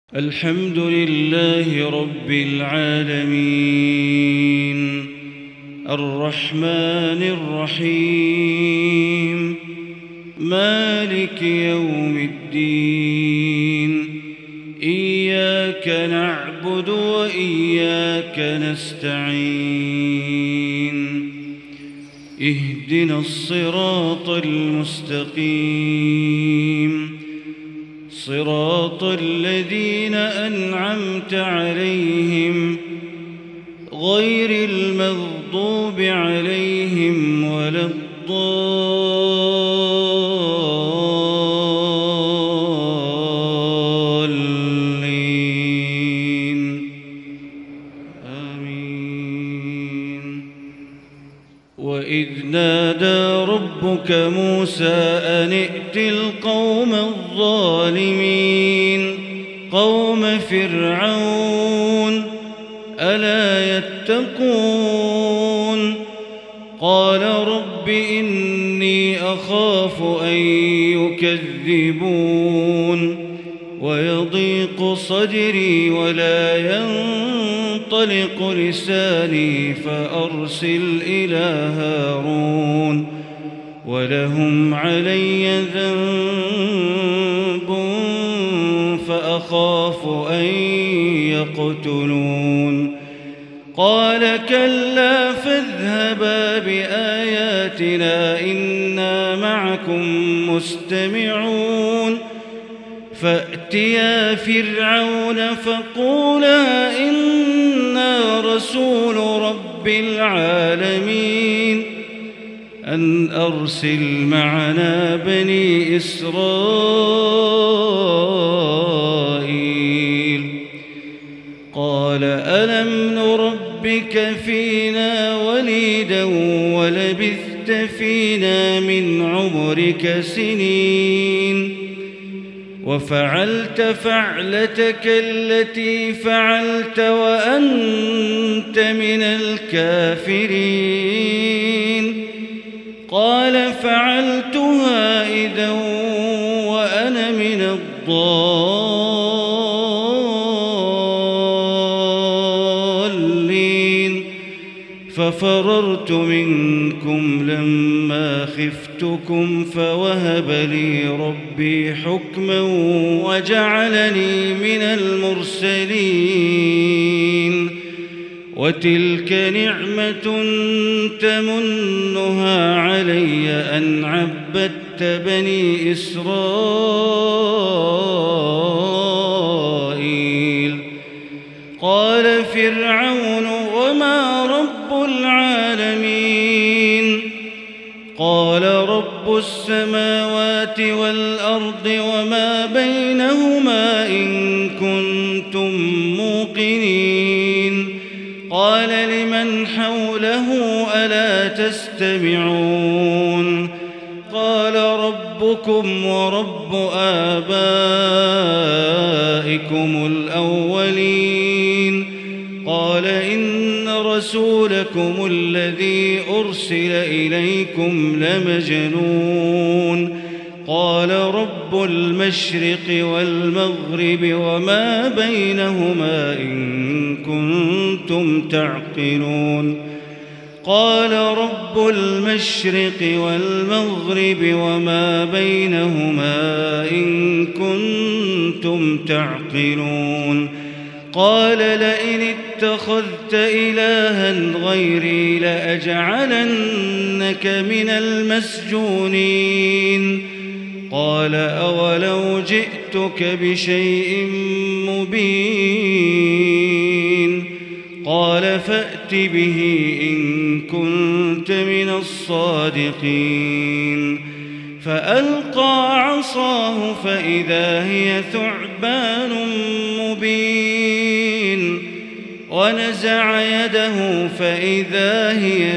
الحمد لله رب العالمين الرحمن الرحيم مالك يوم الدين إياك نعبد وإياك نستعين اهدنا الصراط المستقيم صراط الذين أنعمت عليهم غير المغضوب عليهم ولا الضالين آمين. وإذ نادى ربك موسى أن ائت القوم الظالمين قوم فرعون ألا يتقون قال رب إني أخاف أن يكذبون ويضيق صدري ولا ينطلق لساني فأرسل إلى هارون ولهم علي ذنب فأخاف أن يقتلون قال كلا فاذهبا بآياتنا إنا معكم مستمعون فأتيا فرعون فقولا إنا رسول رب العالمين أن أرسل معنا بني إسرائيل قال ألم نربك فينا وليدا ولبثت فينا من عمرك سنين وفعلت فعلتك التي فعلت وأنت من الكافرين قال فعلتها إذا وأنا من الضالين ففررت منكم لما خفتكم فوهب لي ربي حكما وجعلني من المرسلين وتلك نعمة تمنها علي أن عبدت بني إسرائيل قال فرعون وما رب العالمين قال رب السماوات والأرض وما بينهما إن كنتم موقنين قال لمن حوله ألا تستمعون قال ربكم ورب آبائكم الأولين قال إن رسولكم الذي أرسل إليكم لمجنون قال رب المشرق والمغرب وما بينهما إن كنتم تعقلون قال رب المشرق والمغرب وما بينهما إن كنتم تعقلون قال لئن اتخذت إلها غيري لأجعلنك من المسجونين قال أولو جئتك بشيء مبين قال فأت به إن كنت من الصادقين فألقى عصاه فإذا هي ثعبان مبين ونزع يده فإذا هي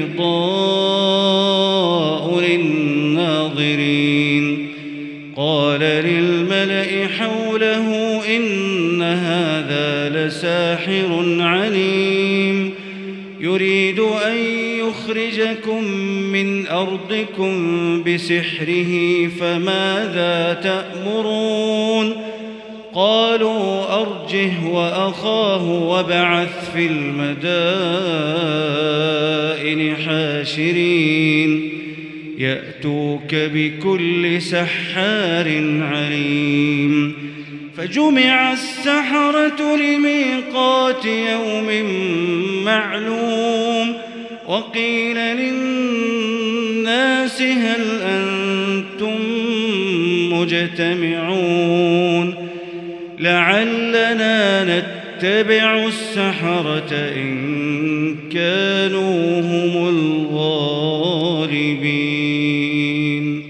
بيضاء للناظرين قال للملأ حوله إن هذا لساحر عليم يريد أن يخرجكم من أرضكم بسحره فماذا تأمرون قالوا أرجه وأخاه وابعث في المدائن حاشرين يأتوك بكل سحار عليم فجمع السحرة لميقات يوم معلوم وقيل للناس هل أنتم مجتمعون لعلنا نتبع السحرة إن كانوا هم الغالبين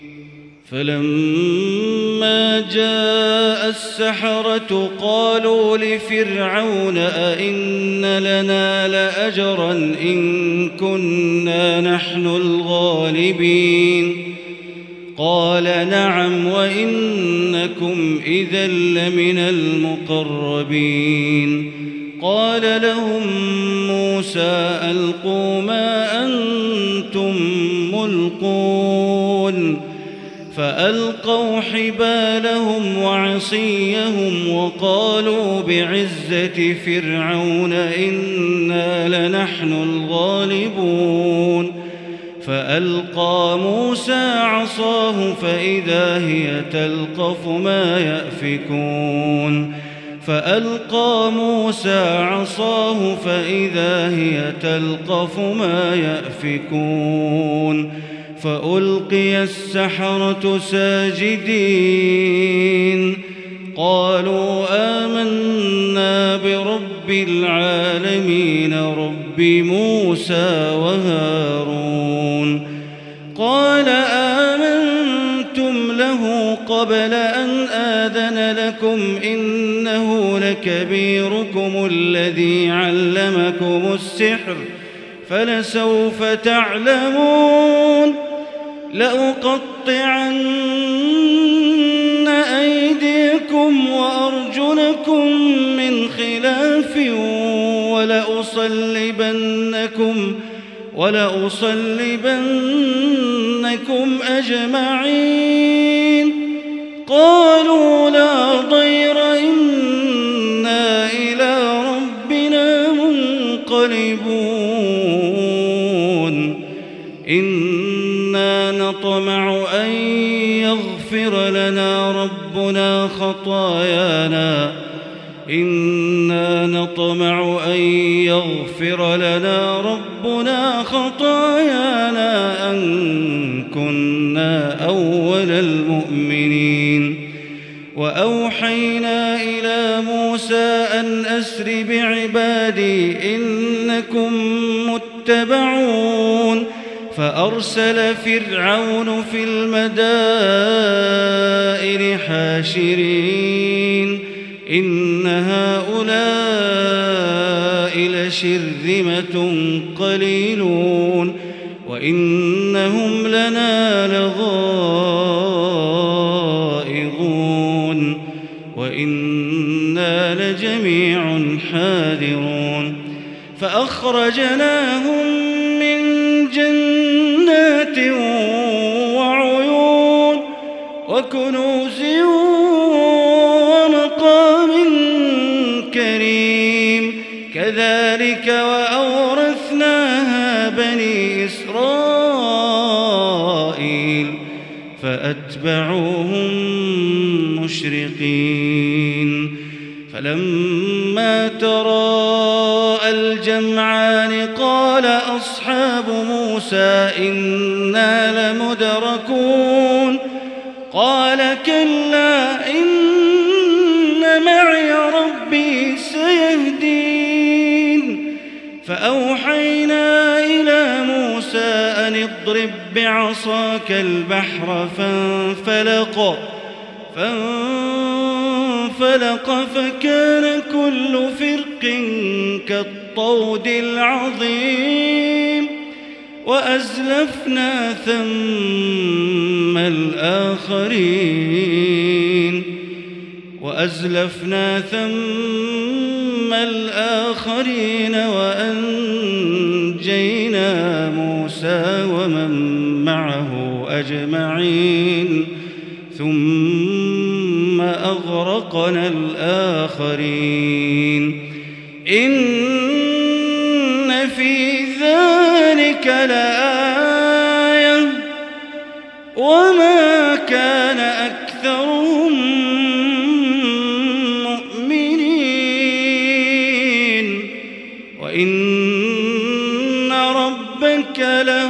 فلما جاء السحرة قالوا لفرعون أئن لنا لأجرا إن كنا نحن الغالبين قال نعم وإنكم إذا لمن المقربين قال لهم موسى ألقوا ما أنتم ملقون فألقوا حبالهم وعصيهم وقالوا بعزة فرعون إنا لنحن الغالبون فألقى موسى عصاه فإذا هي تلقف ما يأفكون فألقى موسى عصاه فإذا هي تلقف ما يأفكون فألقي السحرة ساجدين قالوا آمنا برب العالمين رب موسى وهارون قال آمنتم له قبل أن آذن لكم إنه لكبيركم الذي علمكم السحر فلسوف تعلمون لأقطعن أيديكم وأرجلكم من خلاف ولأصلبنكم أجمعين قالوا لا ضير إنا إلى ربنا منقلبون إنا نطمع أن يغفر لنا ربنا خطايانا أن كنا أول المؤمنين وأوحينا إلى موسى أن أسر بعبادي إنكم متبعون فأرسل فرعون في المدائن حاشرين إن هؤلاء لشرذمة قليلون وإنهم لنا لغائظون وإنا لجميع حاذرون فأخرجناهم من جنات وعيون وكنوز ومقام كريم كذلك وأورثناها بني إسرائيل فأتبعوهم مشرقين فلما تراءى الجمعان قال أصحاب موسى إنا لمدركون قال كلا إن معي ربي سيهدين فأوحينا إلى موسى أن اضرب بعصاك البحر فانفلق فكان كل فرق كالطود العظيم وأزلفنا ثم الآخرين وأنجينا موسى ومن معه أجمعين ثم أغرقنا الآخرين إن في ذلك لآية وما كان أكثرهم مؤمنين وإن ربك لهو